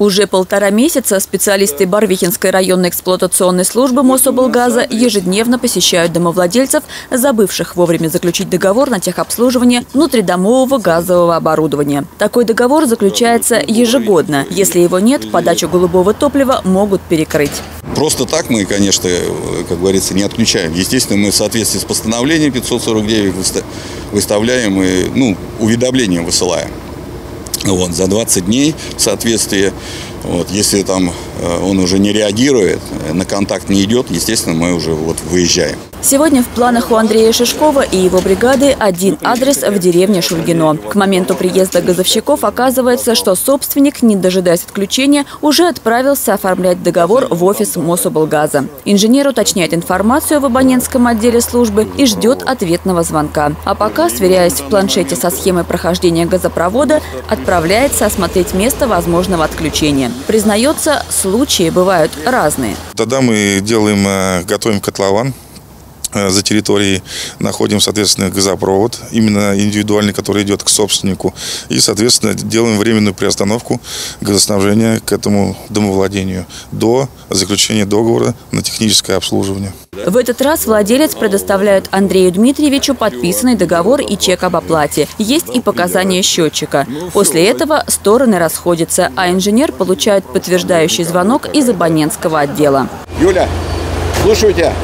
Уже 1,5 месяца специалисты Барвихинской районной эксплуатационной службы Мособлгаза ежедневно посещают домовладельцев, забывших вовремя заключить договор на техобслуживание внутридомового газового оборудования. Такой договор заключается ежегодно. Если его нет, подачу голубого топлива могут перекрыть. Просто так мы, конечно, как говорится, не отключаем. Естественно, мы в соответствии с постановлением 549 выставляем и уведомлением высылаем. За 20 дней в соответствии. Если там он уже не реагирует, на контакт не идет, естественно, мы уже выезжаем. Сегодня в планах у Андрея Шишкова и его бригады один адрес в деревне Шульгино. К моменту приезда газовщиков оказывается, что собственник, не дожидаясь отключения, уже отправился оформлять договор в офис Мособлгаза. Инженер уточняет информацию в абонентском отделе службы и ждет ответного звонка. А пока, сверяясь в планшете со схемой прохождения газопровода, отправляется осмотреть место возможного отключения. Признается, случаи бывают разные. Тогда мы готовим котлован. За территорией находим, соответственно, газопровод, именно индивидуальный, который идет к собственнику. И, соответственно, делаем временную приостановку газоснабжения к этому домовладению до заключения договора на техническое обслуживание. В этот раз владелец предоставляет Андрею Дмитриевичу подписанный договор и чек об оплате. Есть и показания счетчика. После этого стороны расходятся, а инженер получает подтверждающий звонок из абонентского отдела. Юля, слушаю тебя.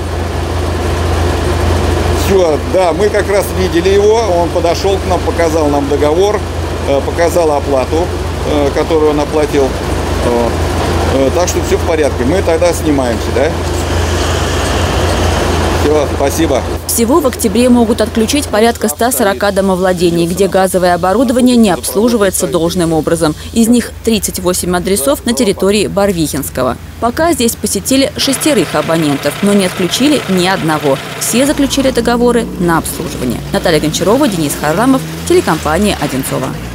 Да, мы как раз видели его, он подошел к нам, показал нам договор, показал оплату, которую он оплатил. Так что все в порядке. Мы тогда снимаемся, да? Все, спасибо. Всего в октябре могут отключить порядка 140 домовладений, где газовое оборудование не обслуживается должным образом. Из них 38 адресов на территории Барвихинского. Пока здесь посетили 6 абонентов, но не отключили ни одного. Все заключили договоры на обслуживание. Наталья Гончарова, Денис Харламов, телекомпания «Одинцово».